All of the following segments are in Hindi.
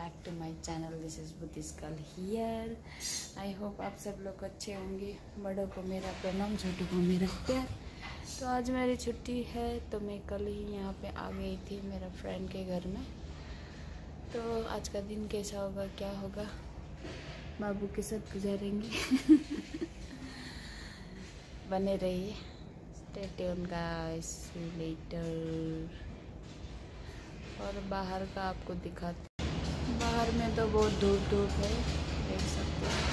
Back to my channel. This is Buddhist girl here. I hope आप सब लोग अच्छे होंगे। बड़ों को मेरा प्रणाम, छोटों को मेरा प्यार। तो आज मेरी छुट्टी है तो मैं कल ही यहाँ पे आ गई थी मेरा फ्रेंड के घर में। तो आज का दिन कैसा होगा, क्या होगा, बाबू के साथ गुजारेंगे। बने रहिए, स्टे ट्यून गाइस, लेटर। और बाहर का आपको दिखाते, बाहर में तो बहुत धूप है, देख सकते हैं।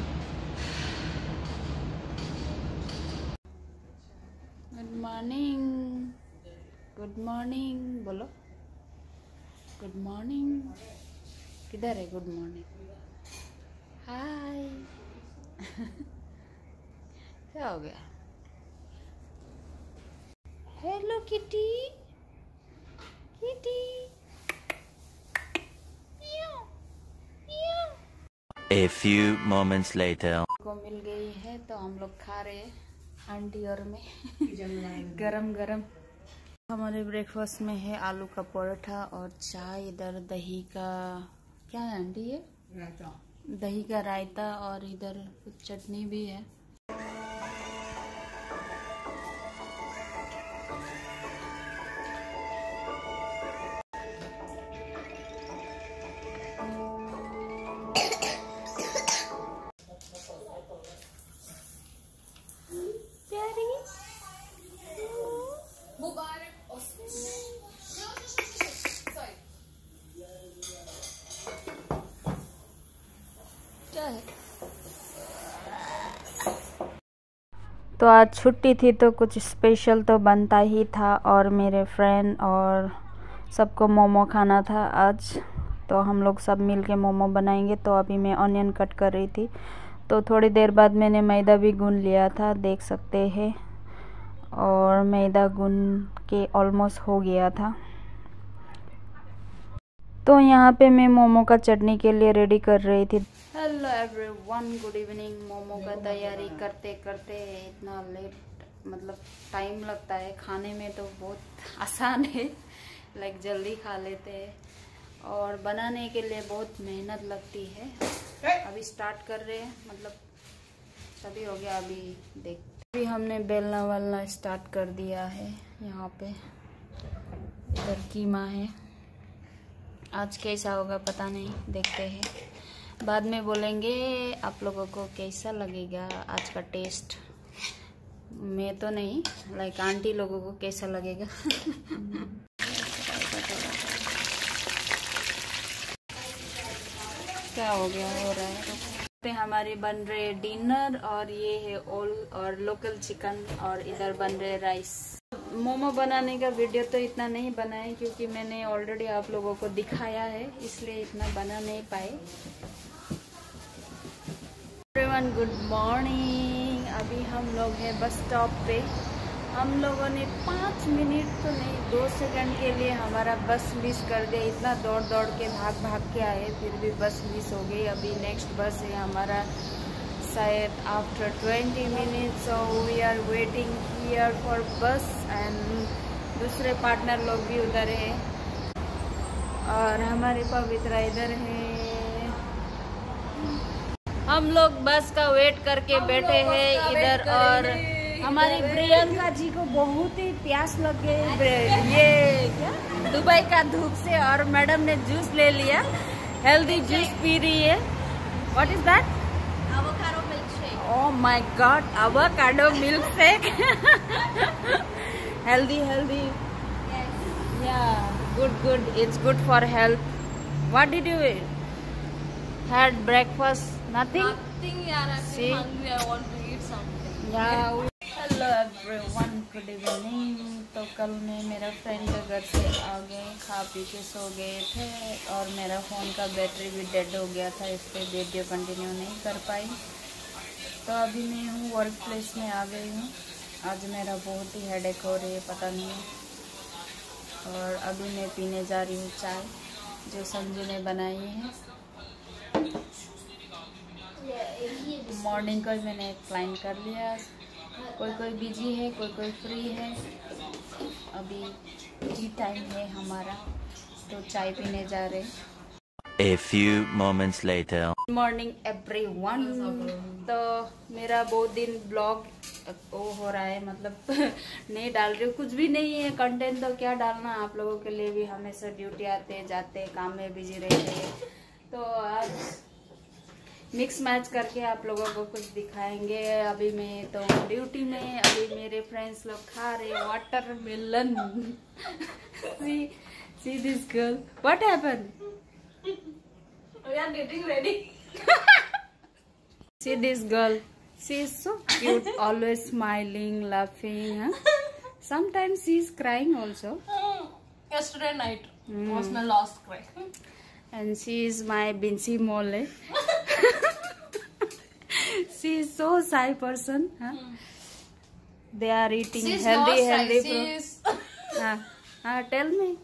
गुड मॉर्निंग, गुड मॉर्निंग बोलो, गुड मॉर्निंग। किधर है गुड मॉर्निंग? हाय। क्या हो गया? Hello kitty, kitty. A few moments later. को मिल गई है तो हम लोग खा रहे हैं आंटी और मैं। गरम गरम। हमारे ब्रेकफास्ट में है आलू का पराठा और चाय। इधर दही का क्या है आंटी, ये रायता, दही का रायता, और इधर कुछ चटनी भी है। तो आज छुट्टी थी तो कुछ स्पेशल तो बनता ही था, और मेरे फ्रेंड और सबको मोमो खाना था आज। तो हम लोग सब मिल के मोमो बनाएंगे। तो अभी मैं ऑनियन कट कर रही थी, तो थोड़ी देर बाद मैंने मैदा भी गूंद लिया था, देख सकते हैं। और मैदा गूंद के ऑलमोस्ट हो गया था। तो यहाँ पे मैं मोमो का चटनी के लिए रेडी कर रही थी। Hello everyone, good evening. Momo का तैयारी करते करते इतना लेट, मतलब टाइम लगता है। खाने में तो बहुत आसान है, लाइक जल्दी खा लेते हैं, और बनाने के लिए बहुत मेहनत लगती है। अभी स्टार्ट कर रहे हैं, मतलब सभी हो गया। अभी देख, अभी हमने बेलना वालना स्टार्ट कर दिया है। यहाँ पे इधर कीमा है। आज कैसा होगा पता नहीं, देखते हैं। बाद में बोलेंगे आप लोगों को कैसा लगेगा आज का टेस्ट। मैं तो नहीं, लाइक आंटी लोगों को कैसा लगेगा। क्या हो गया, हो रहा है पे हमारे बन रहे डिनर, और ये है ओल और लोकल चिकन, और इधर बन रहे राइस। मोमो बनाने का वीडियो तो इतना नहीं बनाए क्योंकि मैंने ऑलरेडी आप लोगों को दिखाया है, इसलिए इतना बना नहीं पाए। Everyone good morning. अभी हम लोग हैं बस स्टॉप पे। हम लोगों ने 5 मिनट तो नहीं, 2 सेकंड के लिए हमारा बस मिस कर दिया। इतना दौड़ दौड़ के भाग के आए, फिर भी बस मिस हो गई। अभी नेक्स्ट बस है हमारा शायद after 20 minutes, so we are waiting here for bus. And दूसरे पार्टनर लोग भी उधर है, और हमारे पवित्रा इधर है। हम लोग बस का वेट करके बैठे हैं इधर, और हमारी प्रियंका जी को बहुत ही प्यास लग गई ये क्या दुबई का धूप से, और मैडम ने जूस ले लिया, हेल्दी जूस पी रही है। What is that? avocado milkshake. Oh my god, avocado milkshake. Healthy. Yes. Yeah, good. It's good for health. What did you eat? Had breakfast? Nothing, yaar. I'm hungry. I want to eat something. Yeah. Hello everyone, good evening. तो कल मैं मेरा फ्रेंड के घर से आ गए, खा पी के सो गए थे, और मेरा फ़ोन का बैटरी भी डेड हो गया था, इसलिए वीडियो कंटिन्यू नहीं कर पाई। तो अभी मैं हूँ वर्क प्लेस में आ गई हूँ। आज मेरा बहुत ही हेडेक हो रही है, पता नहीं। और अभी मैं पीने जा रही हूँ चाय, जो संजू ने बनाई है। मॉर्निंग को मैंने एक क्लाइंट कर लिया। कोई बिजी है, कोई फ्री है। अभी टी टाइम है हमारा, तो चाय पीने जा रहे। A few moments later. Good morning everyone. तो मेरा बहुत दिन ब्लॉग वो हो रहा है, मतलब नहीं डाल रही हूँ, कुछ भी नहीं है कंटेंट, तो क्या डालना। आप लोगों के लिए भी हमेशा ड्यूटी आते जाते काम में बिजी रहते हैं, तो आज मिक्स मैच करके आप लोगों को कुछ दिखाएंगे। अभी मैं तो ड्यूटी में, अभी मेरे फ्रेंड्स लोग खा रहे water melon. see this girl, what happened? We are getting ready. See this girl, she is so cute, always smiling, laughing, huh? Sometimes she is crying also. Yesterday night was my last cry. And she is my Binsi Mole. She is so shy person, huh? They are eating She's healthy not shy. food. Tell me.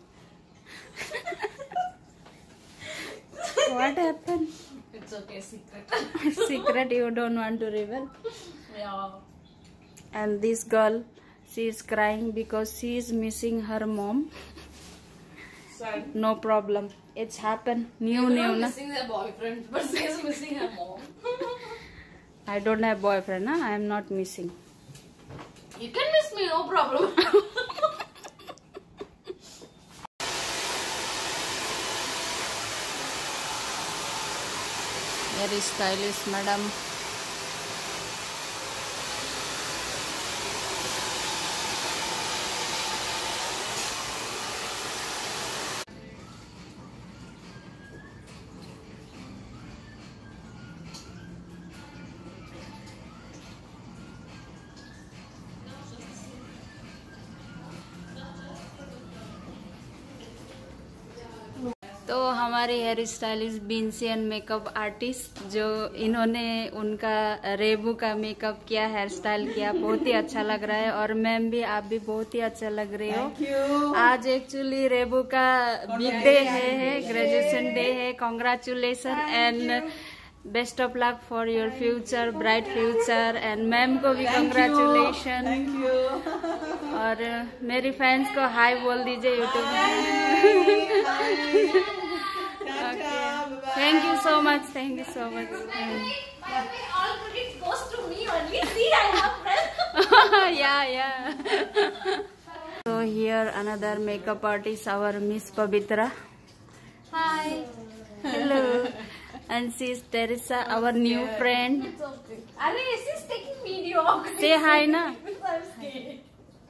What happened? It's okay, secret. Secret you don't want to reveal. Yeah. And this girl, she is crying because she is missing her mom. Sad. No problem, it's happened. New Everyone na. missing their boyfriend, but she is missing her mom. I don't have boyfriend, huh? I am not missing. You can miss me, no problem. Very stylish, madam. तो हमारे हेयर स्टाइलिस्ट बींसी एंड मेकअप आर्टिस्ट, जो इन्होंने उनका रेबू का मेकअप किया, हेयर स्टाइल किया, बहुत ही अच्छा लग रहा है। और मैम भी, आप भी बहुत ही अच्छा लग रहे हो। आज एक्चुअली रेबू का बिग डे है, ग्रेजुएशन डे है। Congratulation and best of luck for your future, bright future. And ma'am को भी कॉन्ग्रेचुलेशन। और मेरी फैंस को हाय बोल दीजिए यूट्यूब में। Thank you so much, thank you so much. All credit goes to me only. See, I have friends. yeah. So here another makeup artist, our Miss Pavitra. Hi. Hello. And she is Teresa, our new friend. It's okay. Arey, she's taking video. Say hi na. I'm scared.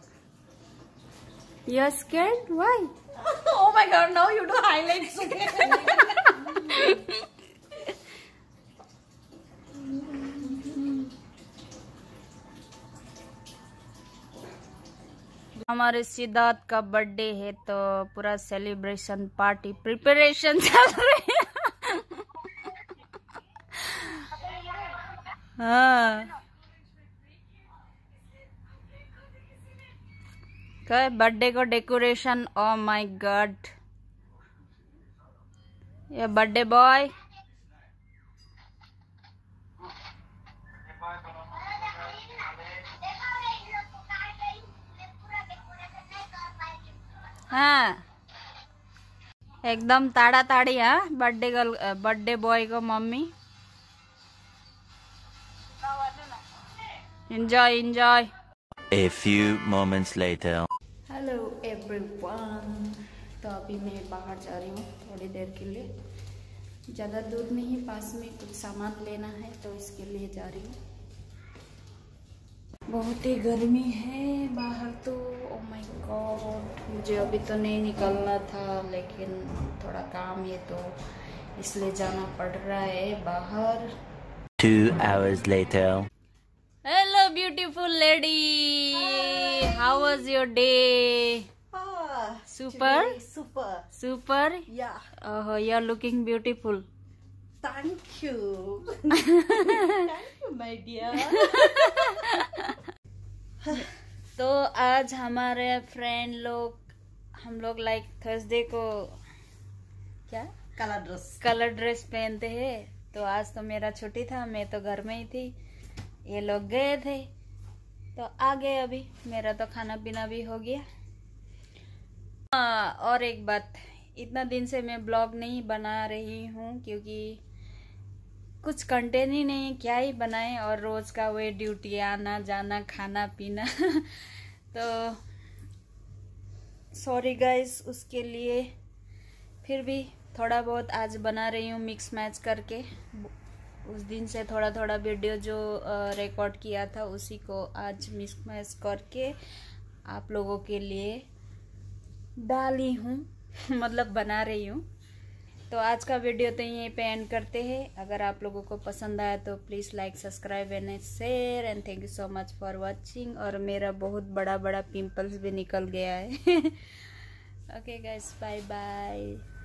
You're scared? Why? Oh my god, now you do highlights again. हमारे सिद्धार्थ का बर्थडे है, तो पूरा सेलिब्रेशन पार्टी प्रिपरेशन चल रही है। हाँ, बर्थडे को डेकोरेशन। ओ माय गॉड, ये बर्थडे बॉय। हाँ, एकदम ताड़ा ताड़ी। हाँ, बर्थडे गर्ल, बर्थडे बॉय को mummy. Enjoy enjoy. A few moments later. Hello everyone. तो अभी मैं बाहर जा रही हूँ थोड़ी देर के लिए, ज़्यादा दूर नहीं, पास में कुछ सामान लेना है, तो इसके लिए जा रही हूँ। बहुत ही गर्मी है बाहर तो। ओह माय गॉड, मुझे अभी तो नहीं निकलना था, लेकिन थोड़ा काम है तो इसलिए जाना पड़ रहा है बाहर। 2 hours later. Hello beautiful lady. How was your day? Super? Today, super. Super? Yeah. Oh, you're looking beautiful. Thank you. Thank you, my dear. तो आज हमारे फ्रेंड लोग, हम लोग लाइक थर्सडे को क्या कलर ड्रेस पहनते हैं। तो आज तो मेरा छुट्टी था, मैं तो घर में ही थी, ये लोग गए थे तो आ गए। अभी मेरा तो खाना पीना भी हो गया। और एक बात, इतना दिन से मैं ब्लॉग नहीं बना रही हूँ क्योंकि कुछ कंटेंट ही नहीं, क्या ही बनाए, और रोज का वही ड्यूटी, आना जाना खाना पीना तो सॉरी गाइस उसके लिए। फिर भी थोड़ा बहुत आज बना रही हूँ मिक्स मैच करके। उस दिन से थोड़ा थोड़ा वीडियो जो रिकॉर्ड किया था उसी को आज मिक्स मैच करके आप लोगों के लिए डाली हूँ मतलब बना रही हूँ। तो आज का वीडियो तो यहीं पे एंड करते हैं। अगर आप लोगों को पसंद आया तो please like subscribe and share and thank you so much for watching. और मेरा बहुत बड़ा बड़ा पिंपल्स भी निकल गया है। Okay guys, bye bye.